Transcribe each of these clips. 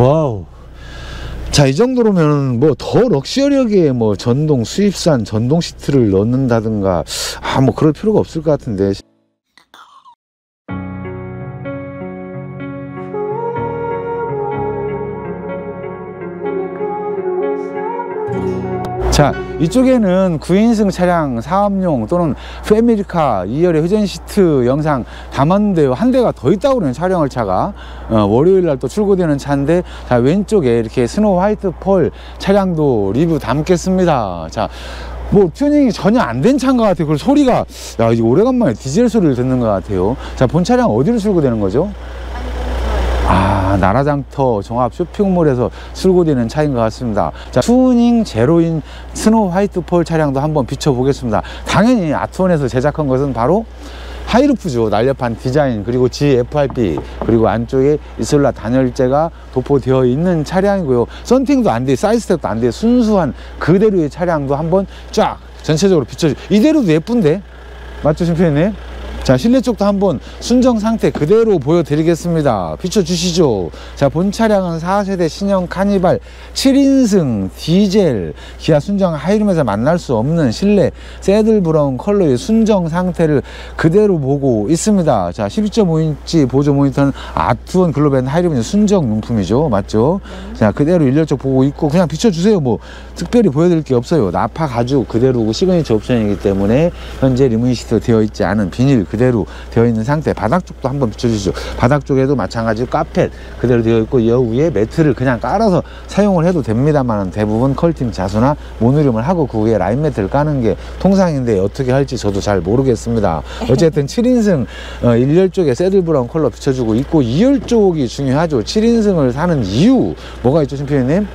와우. 자, 이 정도로면 뭐 더 럭셔리하게 뭐 전동 수입산 전동 시트를 넣는다든가 뭐 그럴 필요가 없을 것 같은데. 자, 이쪽에는 9인승 차량 사업용 또는 패밀리카 2열의 회전 시트 영상 담았는데요, 한 대가 더 있다고 그러는 촬영할 차가 월요일날 또 출고되는 차인데, 자, 왼쪽에 이렇게 스노우 화이트 펄 차량도 리뷰 담겠습니다. 자, 뭐 튜닝이 전혀 안 된 차인 것 같아요. 그리고 소리가, 야, 이제 오래간만에 디젤 소리를 듣는 것 같아요. 자, 본 차량 어디로 출고되는 거죠? 나라장터 종합 쇼핑몰에서 출고되는 차인 것 같습니다. 자, 튜닝 제로인 스노우 화이트 펄 차량도 한번 비춰보겠습니다. 당연히 아트원에서 제작한 것은 바로 하이루프죠. 날렵한 디자인, 그리고 GFRP, 그리고 안쪽에 이솔라 단열재가 도포되어 있는 차량이고요. 썬팅도 안 돼, 사이드 스텝도 안 돼, 순수한 그대로의 차량도 한번 쫙 전체적으로 비춰주. 이대로도 예쁜데, 맞죠, 심표님? 자, 실내 쪽도 한번 순정 상태 그대로 보여드리겠습니다. 비춰주시죠. 자, 본 차량은 4세대 신형 카니발 7인승 디젤 기아 순정 하이룸에서 만날 수 없는 실내 새들 브라운 컬러의 순정 상태를 그대로 보고 있습니다. 자, 12.5인치 보조 모니터는 아트원 글로벤 하이룸의 순정 용품이죠. 맞죠? 자, 그대로 일렬적 보고 있고, 그냥 비춰주세요. 뭐 특별히 보여드릴 게 없어요. 나파 가죽 그대로고 시그니처 옵션이기 때문에 현재 리무진 시트 되어 있지 않은 비닐 그대로 되어 있는 상태. 바닥 쪽도 한번 비춰주시죠. 바닥 쪽에도 마찬가지로 카펫 그대로 되어 있고, 이 위에 매트를 그냥 깔아서 사용을 해도 됩니다만, 대부분 컬팅 자수나 모노륨을 하고 그 위에 라인 매트를 까는 게 통상인데 어떻게 할지 저도 잘 모르겠습니다. 어쨌든 7인승 1열 쪽에 새들 브라운 컬러 비춰주고 있고, 2열 쪽이 중요하죠. 7인승을 사는 이유 뭐가 있죠, 심표님?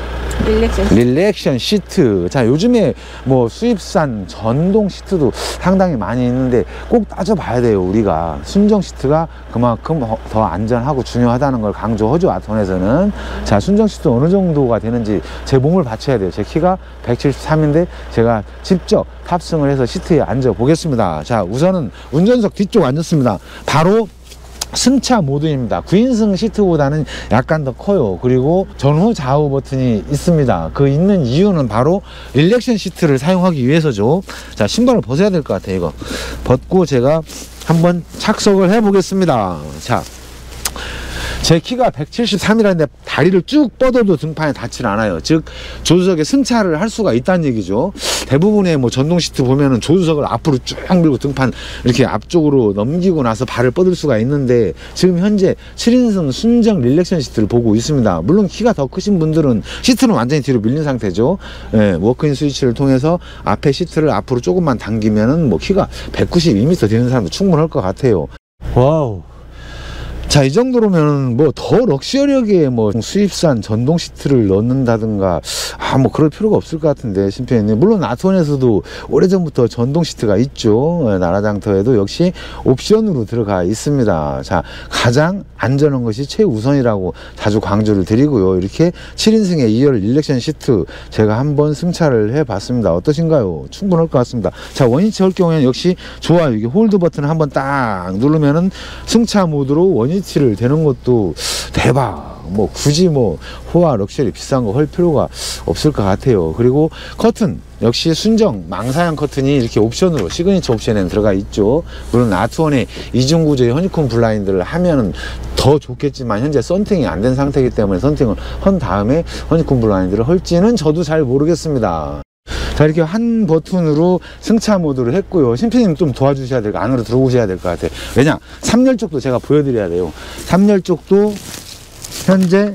릴렉션 시트. 자, 요즘에 뭐 수입산 전동 시트도 상당히 많이 있는데 꼭 따져봐야 돼요. 우리가 순정 시트가 그만큼 더 안전하고 중요하다는 걸 강조하죠, 아트원에서는. 자, 순정 시트 어느 정도가 되는지 제 몸을 받쳐야 돼요. 제 키가 173인데 제가 직접 탑승을 해서 시트에 앉아 보겠습니다. 자, 우선은 운전석 뒤쪽 앉았습니다. 바로 승차 모드입니다. 9인승 시트보다는 약간 더 커요. 그리고 전후 좌우 버튼이 있습니다. 그 있는 이유는 바로 릴렉션 시트를 사용하기 위해서죠. 자, 신발을 벗어야 될 것 같아요. 이거 벗고 제가 한번 착석을 해 보겠습니다. 자, 제 키가 173이라는데 다리를 쭉 뻗어도 등판에 닿질 않아요. 즉, 조수석에 승차를 할 수가 있다는 얘기죠. 대부분의 뭐 전동 시트 보면은 조수석을 앞으로 쭉 밀고 등판 이렇게 앞쪽으로 넘기고 나서 발을 뻗을 수가 있는데, 지금 현재 7인승 순정 릴렉션 시트를 보고 있습니다. 물론 키가 더 크신 분들은 시트는 완전히 뒤로 밀린 상태죠. 예, 워크인 스위치를 통해서 앞에 시트를 앞으로 조금만 당기면은 뭐 키가 192m 되는 사람도 충분할 것 같아요. 와우. 자, 이 정도로면 뭐 더 럭셔리하게 뭐 수입산 전동 시트를 넣는다든가 뭐 그럴 필요가 없을 것 같은데, 심표님. 물론 아트원에서도 오래전부터 전동 시트가 있죠. 나라장터에도 역시 옵션으로 들어가 있습니다. 자, 가장 안전한 것이 최우선이라고 자주 강조를 드리고요. 이렇게 7인승의 2열 릴렉션 시트 제가 한번 승차를 해 봤습니다. 어떠신가요? 충분할 것 같습니다. 자, 원위치 할 경우에는 역시 좋아요. 이게 홀드 버튼을 한번 딱 누르면은 승차 모드로 원위치를 되는 것도 대박. 뭐 굳이 뭐 호화 럭셔리 비싼 거 할 필요가 없을 것 같아요. 그리고 커튼 역시 순정 망사형 커튼이 이렇게 옵션으로 시그니처 옵션에 들어가 있죠. 물론 아트원의 이중 구조의 허니콤 블라인드를 하면은 더 좋겠지만 현재 썬팅이 안 된 상태이기 때문에 선팅을 한 다음에 허니콤 블라인드를 할지는 저도 잘 모르겠습니다. 자, 이렇게 한 버튼으로 승차 모드를 했고요. 심표님 좀 도와주셔야 될 거, 안으로 들어오셔야 될 것 같아요. 왜냐, 3열 쪽도 제가 보여드려야 돼요. 3열 쪽도 현재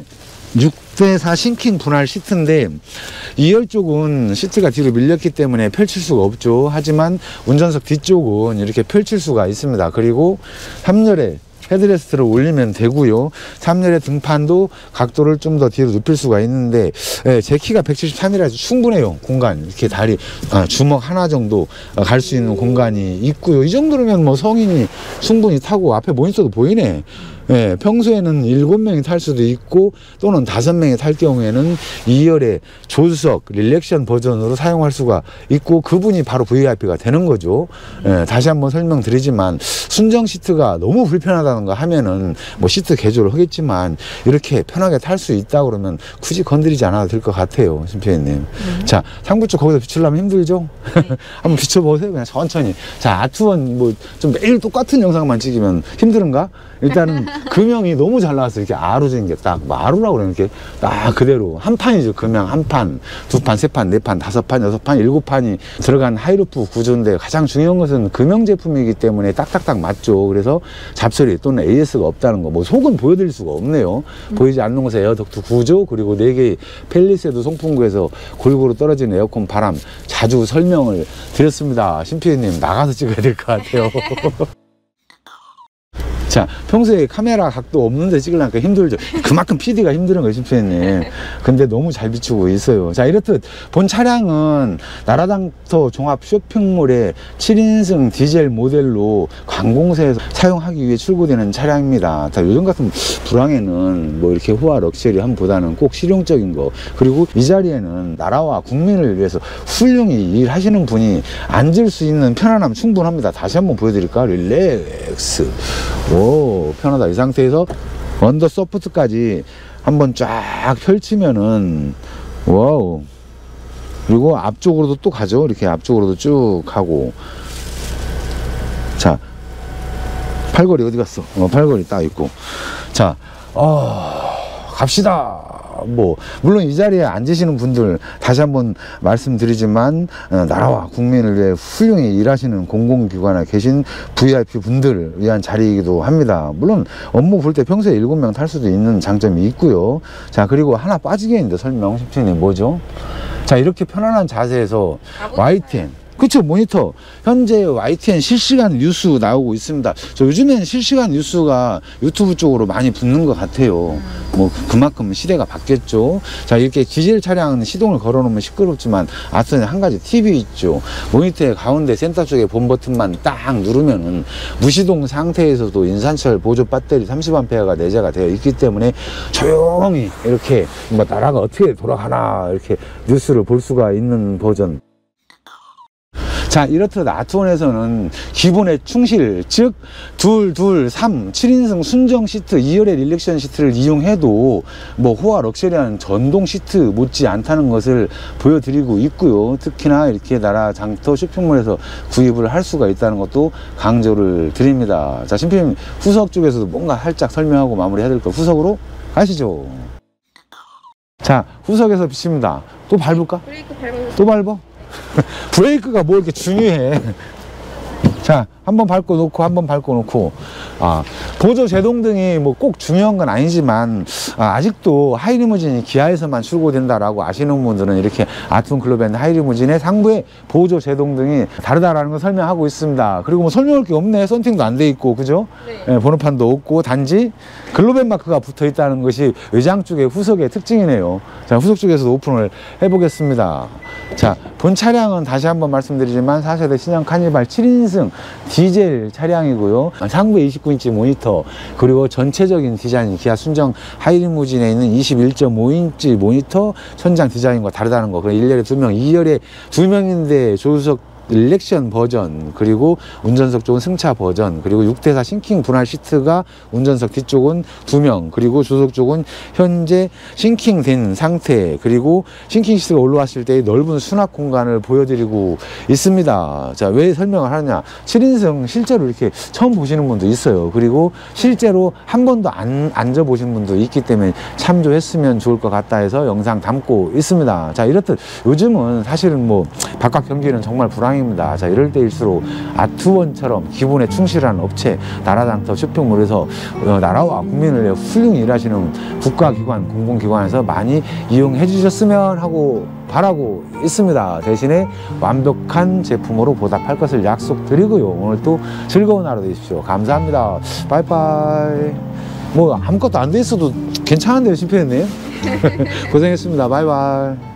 6대4 싱킹 분할 시트인데, 2열 쪽은 시트가 뒤로 밀렸기 때문에 펼칠 수가 없죠. 하지만 운전석 뒤쪽은 이렇게 펼칠 수가 있습니다. 그리고 3열에 헤드레스트를 올리면 되고요. 3열의 등판도 각도를 좀 더 뒤로 눕힐 수가 있는데, 제 키가 173이라서 충분해요. 공간 이렇게 다리 주먹 하나 정도 갈 수 있는 공간이 있고요. 이 정도면 뭐 성인이 충분히 타고, 앞에 모니터도 보이네. 예, 평소에는 7명이 탈 수도 있고 또는 5명이 탈 경우에는 2열의 조수석 릴렉션 버전으로 사용할 수가 있고 그분이 바로 VIP가 되는 거죠. 예, 다시 한번 설명드리지만 순정 시트가 너무 불편하다는 거 하면은 뭐 시트 개조를 하겠지만 이렇게 편하게 탈 수 있다 그러면 굳이 건드리지 않아도 될 것 같아요, 심표님. 자, 상부 쪽 거기서 비추려면 힘들죠? 한번 비춰보세요, 그냥 천천히. 자, 아트원 뭐 좀 매일 똑같은 영상만 찍으면 힘든가? 일단은 금형이 너무 잘 나왔어요. 이렇게 아루진 게 딱, 뭐 아루라고 그러는 게 딱 그대로 한 판이죠. 금형 한 판, 두 판, 세 판, 네 판, 다섯 판, 여섯 판, 일곱 판이 들어간 하이루프 구조인데 가장 중요한 것은 금형 제품이기 때문에 딱딱딱 맞죠. 그래서 잡소리 또는 AS가 없다는 거, 뭐 속은 보여드릴 수가 없네요. 보이지 않는 곳에 에어덕트 구조, 그리고 4개의 펠리세드 송풍구에서 골고루 떨어지는 에어컨 바람 자주 설명을 드렸습니다. 심피디님 나가서 찍어야 될 것 같아요. 자, 평소에 카메라 각도 없는데 찍으려니까 힘들죠. 그만큼 PD가 힘든 거예요, 심표님. 근데 너무 잘 비추고 있어요. 자, 이렇듯 본 차량은 나라당터 종합 쇼핑몰의 7인승 디젤 모델로 관공서에서 사용하기 위해 출고되는 차량입니다. 자, 요즘 같은 불황에는 뭐 이렇게 호화 럭셔리함보다는 꼭 실용적인 거, 그리고 이 자리에는 나라와 국민을 위해서 훌륭히 일하시는 분이 앉을 수 있는 편안함 충분합니다. 다시 한번 보여드릴까? 릴렉스. 오, 편하다. 이 상태에서 언더 소프트까지 한번 쫙 펼치면은 와우. 그리고 앞쪽으로도 또 가죠. 이렇게 앞쪽으로도 쭉 가고. 자, 팔걸이 어디 갔어? 팔걸이 딱 있고. 자, 갑시다. 뭐 물론 이 자리에 앉으시는 분들 다시 한번 말씀드리지만 나라와 국민을 위해 훌륭히 일하시는 공공기관에 계신 VIP 분들을 위한 자리이기도 합니다. 물론 업무 볼 때 평소에 7명 탈 수도 있는 장점이 있고요. 자, 그리고 하나 빠지게 했는데 설명 쉽지네. 뭐죠? 자, 이렇게 편안한 자세에서 YTN, 그쵸, 모니터. 현재 YTN 실시간 뉴스 나오고 있습니다. 저 요즘엔 실시간 뉴스가 유튜브 쪽으로 많이 붙는 것 같아요. 뭐 그만큼 시대가 바뀌었죠. 자, 이렇게 디젤 차량 시동을 걸어 놓으면 시끄럽지만 앞선에 한 가지 팁이 있죠. 모니터의 가운데 센터 쪽에 본 버튼만 딱 누르면은 무시동 상태에서도 인산철 보조 배터리 30A가 내재가 되어 있기 때문에 조용히 이렇게 뭐 나라가 어떻게 돌아가나 이렇게 뉴스를 볼 수가 있는 버전. 자, 이렇듯 아트원에서는 기본에 충실, 즉 2, 3, 7인승 순정 시트, 2열의 릴렉션 시트를 이용해도 뭐 호화 럭셔리한 전동 시트 못지 않다는 것을 보여드리고 있고요. 특히나 이렇게 나라 장터 쇼핑몰에서 구입을 할 수가 있다는 것도 강조를 드립니다. 자, 심표님 후석 쪽에서도 뭔가 살짝 설명하고 마무리해야 될 거 후석으로 가시죠. 자, 후석에서 비칩니다. 또 밟을까? 브레이크 밟아요. 또 밟아? 브레이크가 뭐 이렇게 중요해. 자, 한번 밟고 놓고 한번 밟고 놓고. 보조 제동등이 뭐 꼭 중요한 건 아니지만 아직도 하이리무진이 기아에서만 출고된다라고 아시는 분들은 이렇게 아트원 글로벤 하이리무진의 상부에 보조 제동등이 다르다라는 걸 설명하고 있습니다. 그리고 뭐 설명할 게 없네. 썬팅도 안 돼 있고, 그죠? 네. 네, 번호판도 없고 단지 글로벤 마크가 붙어 있다는 것이 외장 쪽의 후석의 특징이네요. 자, 후석 쪽에서도 오픈을 해보겠습니다. 자, 본 차량은 다시 한번 말씀드리지만 4세대 신형 카니발 7인승 디젤 차량이고요. 상부에 29인치 모니터, 그리고 전체적인 디자인 기아 순정 하이리무진에 있는 21.5인치 모니터 천장 디자인과 다르다는 거. 1열에 2명, 2열에 2명인데 조수석 릴렉션 버전, 그리고 운전석 쪽은 승차 버전, 그리고 6대4 싱킹 분할 시트가 운전석 뒤쪽은 2명, 그리고 조수석 쪽은 현재 싱킹 된 상태, 그리고 싱킹 시트가 올라왔을 때 넓은 수납 공간을 보여드리고 있습니다. 자, 왜 설명을 하느냐? 7인승 실제로 이렇게 처음 보시는 분도 있어요. 그리고 실제로 한 번도 안 앉아보신 분도 있기 때문에 참조했으면 좋을 것 같다 해서 영상 담고 있습니다. 자, 이렇듯 요즘은 사실은 뭐 바깥 경기는 정말 불황입니다. 자, 이럴 때일수록 아트원처럼 기본에 충실한 업체, 나라장터 쇼핑몰에서 나라와 국민을 위해 훌륭히 일하시는 국가기관, 공공기관에서 많이 이용해 주셨으면 하고 바라고 있습니다. 대신에 완벽한 제품으로 보답할 것을 약속드리고요. 오늘 또 즐거운 하루 되십시오. 감사합니다. 바이바이. 뭐 아무것도 안 돼 있어도 괜찮은데요, 심표님. 고생했습니다. 바이바이.